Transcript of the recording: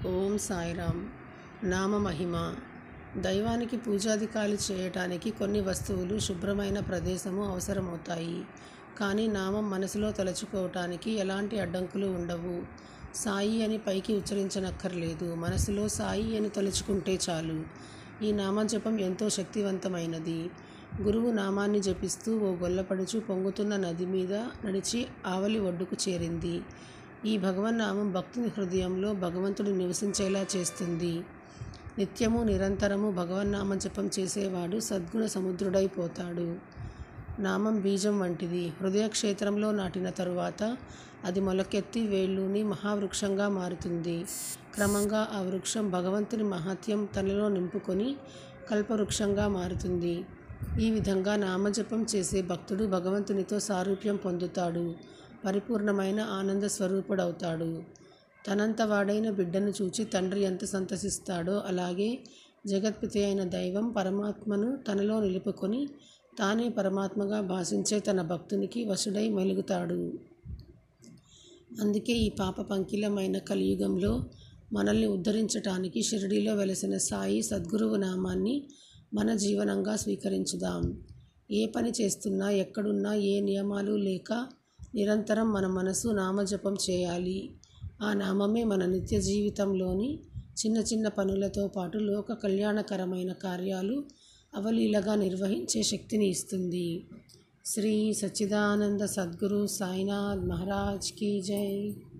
ఓం సాయిరామ్. నామ మహిమ. దైవానికి పూజాధికాలు చేయటానికి కొన్ని వస్తువులు, శుభ్రమైన ప్రదేశము అవసరమవుతాయి. కానీ నామం మనసులో తలుచుకోవటానికి ఎలాంటి అడ్డంకులు ఉండవు. సాయి అని పైకి ఉచ్చరించనక్కర్లేదు. మనసులో సాయి అని తలుచుకుంటే చాలు. ఈ నామజపం ఎంతో శక్తివంతమైనది. గురువు నామాన్ని జపిస్తూ ఓ గొల్లపడుచు పొంగుతున్న నది మీద నడిచి ఆవలి ఒడ్డుకు చేరింది. ఈ భగవన్నామం భక్తుని హృదయంలో భగవంతుడు నివసించేలా చేస్తుంది. నిత్యము నిరంతరము భగవన్నామ జపం చేసేవాడు సద్గుణ సముద్రుడైపోతాడు. నామం బీజం వంటిది. హృదయ క్షేత్రంలో నాటిన తరువాత అది మొలకెత్తి వేళ్ళూని మహావృక్షంగా మారుతుంది. క్రమంగా ఆ వృక్షం భగవంతుని మహాత్యం తనలో నింపుకొని కల్పవృక్షంగా మారుతుంది. ఈ విధంగా నామజపం చేసే భక్తుడు భగవంతునితో సారూప్యం పొందుతాడు. పరిపూర్ణమైన ఆనంద స్వరూపుడవుతాడు. తనంత వాడైన బిడ్డను చూచి తండ్రి ఎంత సంతసిస్తాడో అలాగే జగత్పిత అయిన దైవం పరమాత్మను తనలో నిలుపుకొని తానే పరమాత్మగా భాషించే తన భక్తునికి వశుడై మెలుగుతాడు. అందుకే ఈ పాప పంకిలమైన కలియుగంలో మనల్ని ఉద్ధరించటానికి షిరిడీలో వెలసిన సాయి సద్గురువు నామాన్ని మన జీవనంగా స్వీకరించుదాం. ఏ పని చేస్తున్నా, ఎక్కడున్నా, ఏ నియమాలు లేక నిరంతరం మన మనసు నామజపం చేయాలి. ఆ నామమే మన నిత్య జీవితంలోని చిన్న చిన్న పనులతో పాటు లోక కళ్యాణకరమైన కార్యాలు అవలీలగా నిర్వహించే శక్తిని ఇస్తుంది. శ్రీ సచ్చిదానంద సద్గురు సాయినాథ్ మహారాజ్ కీ జై.